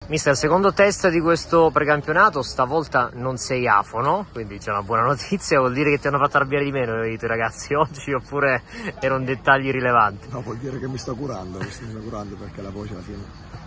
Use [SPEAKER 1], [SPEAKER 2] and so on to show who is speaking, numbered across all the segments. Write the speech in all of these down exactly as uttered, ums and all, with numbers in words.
[SPEAKER 1] Mister, secondo test di questo precampionato, stavolta non sei afono, quindi c'è una buona notizia. Vuol dire che ti hanno fatto arrabbiare di meno i tuoi ragazzi oggi, oppure erano dettagli rilevanti?
[SPEAKER 2] No, vuol dire che mi sto curando, mi sto curando perché la voce alla fine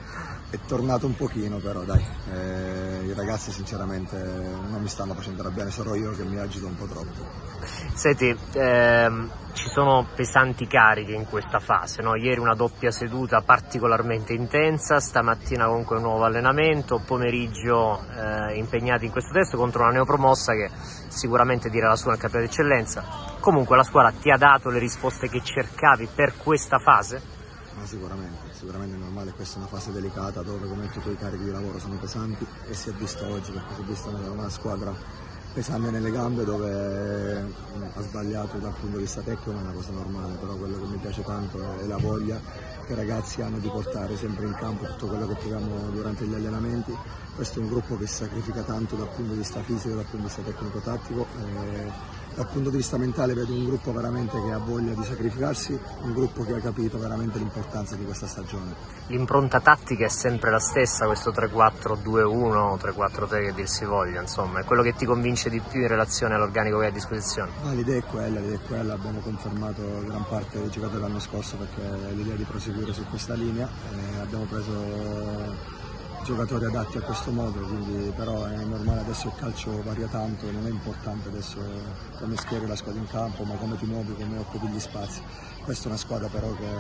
[SPEAKER 2] è tornata un pochino, però dai, eh, i ragazzi sinceramente non mi stanno facendo arrabbiare, sarò io che mi agito un po' troppo.
[SPEAKER 1] Senti, ehm, ci sono pesanti cariche in questa fase, no? Ieri una doppia seduta particolarmente intensa, stamattina comunque un nuovo allenamento, pomeriggio eh, impegnati in questo test contro una neopromossa che sicuramente dirà la sua nel campionato d'eccellenza. Comunque la squadra ti ha dato le risposte che cercavi per questa fase?
[SPEAKER 2] Ma sicuramente, sicuramente è normale, questa è una fase delicata dove, come detto tu, i carichi di lavoro sono pesanti e si è visto oggi, perché si è vista una squadra pesante nelle gambe, dove ha sbagliato dal punto di vista tecnico, è una cosa normale, però quello che mi piace tanto è la voglia che i ragazzi hanno di portare sempre in campo tutto quello che proviamo durante gli allenamenti. Questo è un gruppo che si sacrifica tanto dal punto di vista fisico, dal punto di vista tecnico-tattico. E dal punto di vista mentale vedo un gruppo veramente che ha voglia di sacrificarsi, un gruppo che ha capito veramente l'importanza di questa stagione.
[SPEAKER 1] L'impronta tattica è sempre la stessa, questo tre quattro due uno, tre quattro tre che dir si voglia, insomma, è quello che ti convince di più in relazione all'organico che hai a disposizione?
[SPEAKER 2] Ah, l'idea è quella, l'idea è quella, abbiamo confermato gran parte dei giocatori l'anno scorso perché l'idea di proseguire su questa linea, eh, abbiamo preso giocatori adatti a questo modo, quindi però è normale, adesso il calcio varia tanto, non è importante adesso come schieri la squadra in campo, ma come ti muovi, come occupi gli spazi. Questa è una squadra però che,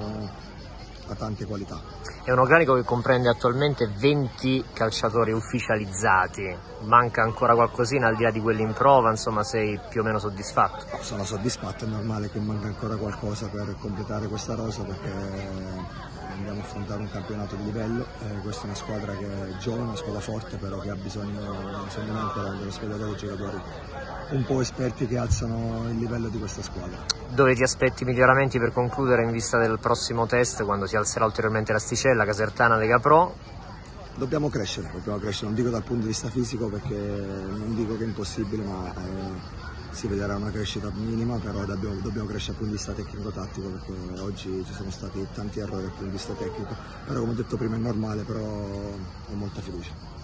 [SPEAKER 2] che ha tante qualità.
[SPEAKER 1] È un organico che comprende attualmente venti calciatori ufficializzati, manca ancora qualcosina al di là di quelli in prova, insomma sei più o meno soddisfatto?
[SPEAKER 2] No, sono soddisfatto, è normale che manca ancora qualcosa per completare questa rosa perché andiamo a affrontare un campionato di livello, eh, questa è una squadra che è giovane, una squadra forte però che ha bisogno, secondo me, ancora dello spettatore e giocatori un po' esperti che alzano il livello di questa squadra.
[SPEAKER 1] Dove ti aspetti miglioramenti per concludere in vista del prossimo test, quando si alzerà ulteriormente l'asticella, Casertana, Lega Pro?
[SPEAKER 2] Dobbiamo crescere, dobbiamo crescere, non dico dal punto di vista fisico perché non dico che è impossibile, ma eh, si vedrà una crescita minima, però dobbiamo, dobbiamo crescere dal punto di vista tecnico-tattico perché oggi ci sono stati tanti errori dal punto di vista tecnico, però come ho detto prima è normale, però ho molta fiducia.